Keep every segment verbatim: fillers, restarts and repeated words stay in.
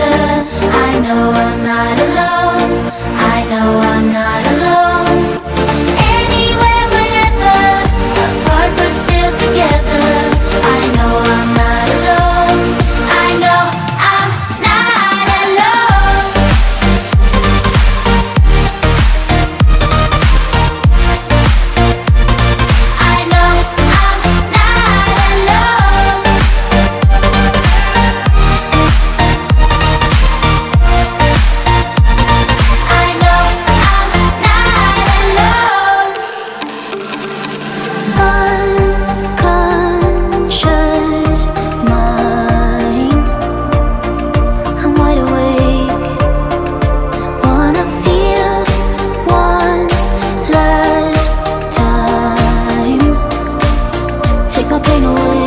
together. I know I'm not alone. I know I'm not alone. Anywhere, whenever, apart but still together. I know I'm not alone. I know I'm not alone. I know I'm not alone. I know I'm not alone. Unconscious mind, I'm wide awake. Wanna feel one last time. Take my pain away.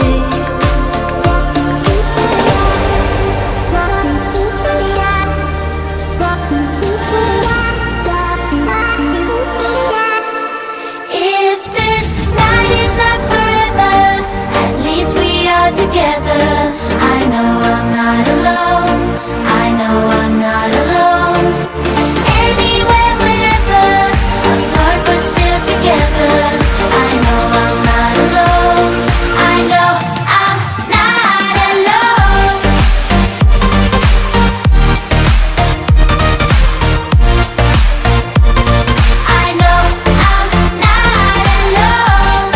If this night is not forever, at least we are together. I know I'm not alone. I know I'm not alone. Anywhere, whenever, apart but still together. I know I'm not alone. I know I'm not alone. I know I'm not alone.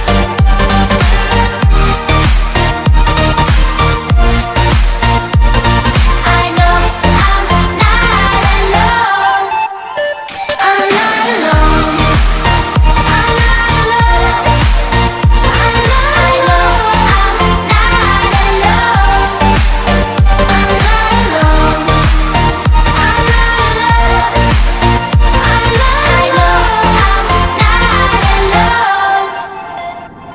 I know I'm not alone. I'm not alone. I'm not alone. I'm not alone. I'm not alone. I'm not alone. I'm not alone. I'm not, I know I'm not alone.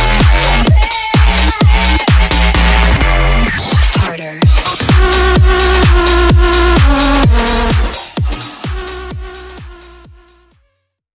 Harder.